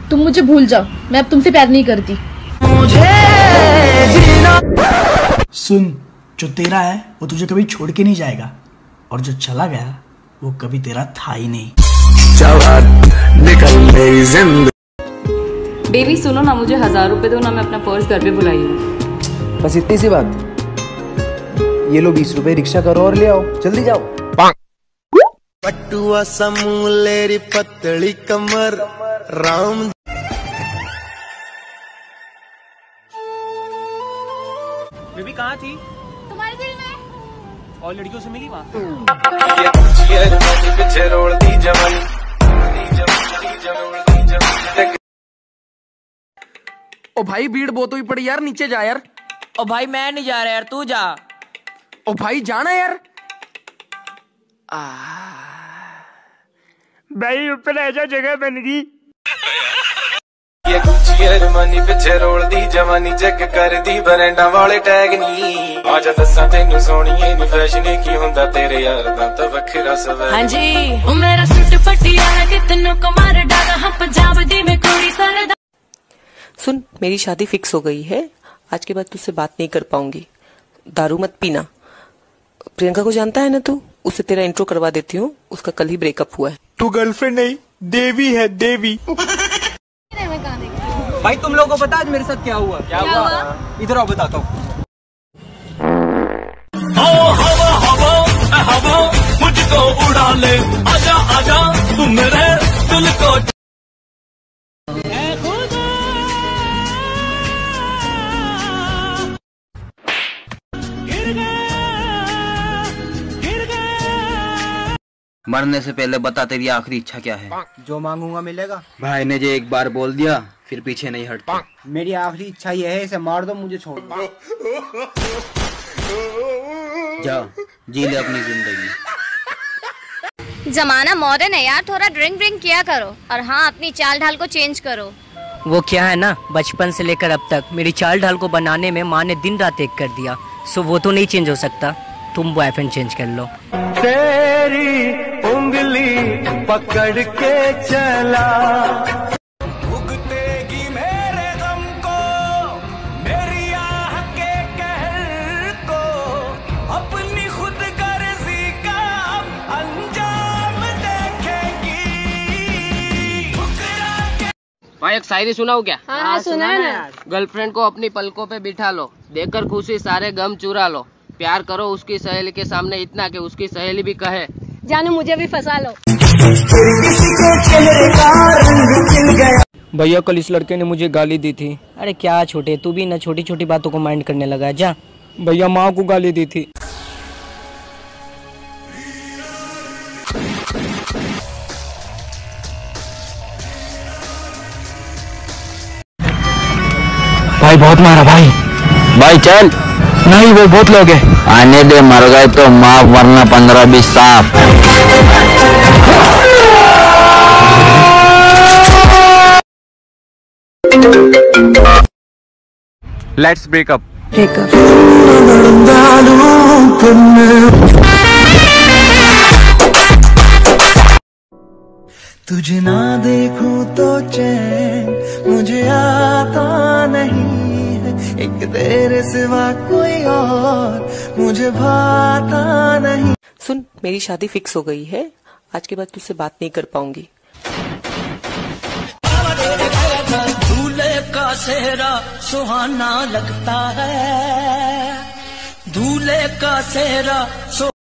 तुम मुझे भूल जाओ, मैं अब तुमसे प्यार नहीं करती। सुन, जो तेरा है वो तुझे कभी छोड़ के नहीं जाएगा, और जो चला गया वो कभी तेरा था ही नहीं। बेबी सुनो ना, मुझे 1000 रुपए दो ना, मैं अपना पर्स घर पे भुलाई हूँ। बस इतनी सी बात। ये लो 20 रुपए, रिक्शा करो और ले आओ, जल्दी जाओ। पटुआ समूलेरी पतली कमर राम। बेबी कहाँ थी? तुम्हारे दिल में। और लड़कियों से मिली वहाँ? ओ भाई भीड़ बहुत हुई पड़ी यार, नीचे जा यार। ओ भाई मैं नहीं जा रहा यार, तू जा। ओ भाई जाना यार। भाई ऊपर ऐसा जगह बन गई। ये गुच्ची अरमानी पिछे रोल दी जवानी चेक कर दी बरेंडा वाले टैग नी। आजा दसा तेनू सोहणीए नी फैशन की हुंदा तेरे यार दा तां वखरा सवै। हां जी ओ मेरा सूट पटियाला कितनों को मार डाला, हम पंजाब दी में कोड़ी सरदा। सुन, मेरी शादी फिक्स हो गई है, आज के बाद तुझसे बात नहीं कर पाऊंगी। दारू मत पीना। प्रियंका को जानता है ना तू, उससे तेरा इंट्रो करवा देती हूँ, उसका कल ही ब्रेकअप हुआ है। तू गर्लफ्रेंड नहीं, देवी है देवी। भाई तुम लोगों को पता आज मेरे साथ क्या हुआ? क्या हुआ? इधर आओ बताता हूँ। हवा मुझको उड़ा ले, आजा आजा तू मेरे दिल को। मरने से पहले बता तेरी आखिरी इच्छा क्या है? जो मांगूंगा मिलेगा। भाई ने जो एक बार बोल दिया फिर पीछे नहीं हटता। मेरी आखिरी इच्छा ये है, इसे मार दो, मुझे छोड़ दो। जा जी ले अपनी जिंदगी। जमाना मॉडर्न है यार, थोड़ा ड्रिंक किया करो, और हाँ अपनी चाल ढाल को चेंज करो। वो क्या है ना, बचपन से लेकर अब तक मेरी चाल ढाल को बनाने में माँ ने दिन रात एक कर दिया, सो वो तो नहीं चेंज हो सकता। तुम बॉयफ्रेंड चेंज कर लो। तेरी उंगली पकड़ के चला, भुगतेगी मेरे गम को, मेरी आह के कहर को, अपनी खुद गर्जी का अंजाम देखेगी। भाई एक शायरी सुनाऊं क्या? हाँ सुना ना। गर्लफ्रेंड को अपनी पलकों पे बिठा लो, देकर खुशी सारे गम चुरा लो, प्यार करो उसकी सहेली के सामने इतना कि उसकी सहेली भी कहे जानू मुझे भी फंसा लो। भैया कल इस लड़के ने मुझे गाली दी थी। अरे क्या छोटे, तू भी ना छोटी छोटी बातों को माइंड करने लगा है। जा भैया माँ को गाली दी थी। भाई बहुत मारा भाई। भाई चल। नहीं वो बहुत लोग हैं। आने दे, मर गए तो माफ, वरना 15-20 साफ। Let's breakup. तुझे ना देखूं तो चैन मुझे आता नहीं है, एक तेरे सिवा कोई और मुझे भाता नहीं। सुन, मेरी शादी फिक्स हो गई है, आज के बाद तुझसे बात नहीं कर पाऊंगी। दूल्हे का सेहरा सुहाना लगता है, दूल्हे का सेहरा